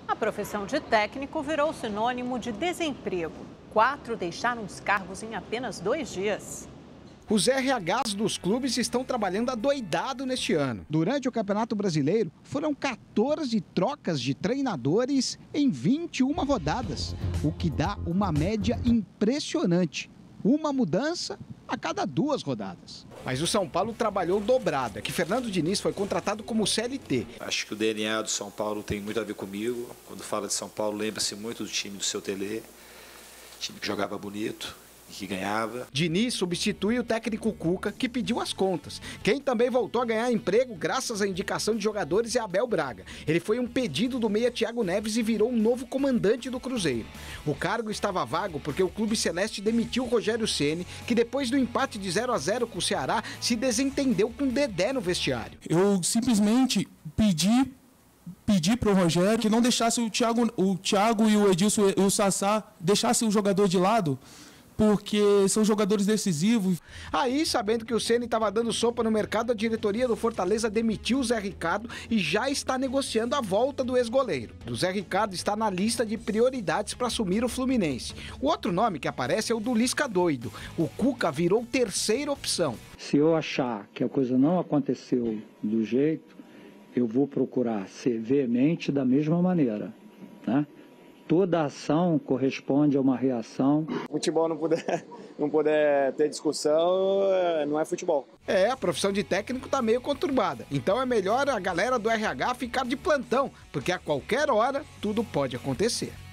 A profissão de técnico virou sinônimo de desemprego. 4 deixaram os cargos em apenas 2 dias. Os RHs dos clubes estão trabalhando adoidado neste ano. Durante o Campeonato Brasileiro, foram 14 trocas de treinadores em 21 rodadas, o que dá uma média impressionante. Uma mudança a cada 2 rodadas. Mas o São Paulo trabalhou dobrado. É que Fernando Diniz foi contratado como CLT. Acho que o DNA do São Paulo tem muito a ver comigo. Quando fala de São Paulo, lembra-se muito do time do seu Telê. Time que jogava bonito e que ganhava. Diniz substitui o técnico Cuca, que pediu as contas. Quem também voltou a ganhar emprego graças à indicação de jogadores é Abel Braga. Ele foi um pedido do meia Thiago Neves e virou um novo comandante do Cruzeiro. O cargo estava vago porque o clube celeste demitiu o Rogério Ceni, que depois do empate de 0-0 com o Ceará, se desentendeu com Dedé no vestiário. Eu simplesmente pedi para o Rogério que não deixasse o Thiago e o Edilson e o Sassá deixassem o jogador de lado, porque são jogadores decisivos. Aí, sabendo que o Ceni estava dando sopa no mercado, a diretoria do Fortaleza demitiu o Zé Ricardo e já está negociando a volta do ex-goleiro. O Zé Ricardo está na lista de prioridades para assumir o Fluminense. O outro nome que aparece é o do Lisca doido. O Cuca virou terceira opção. Se eu achar que a coisa não aconteceu do jeito, eu vou procurar ser veemente da mesma maneira, né? Toda ação corresponde a uma reação. Futebol não puder ter discussão, não é futebol. A profissão de técnico tá meio conturbada. Então é melhor a galera do RH ficar de plantão, porque a qualquer hora tudo pode acontecer.